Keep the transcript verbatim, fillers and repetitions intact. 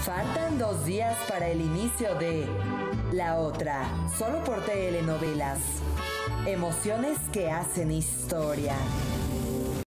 Faltan dos días para el inicio de La Otra, solo por telenovelas. Emociones que hacen historia.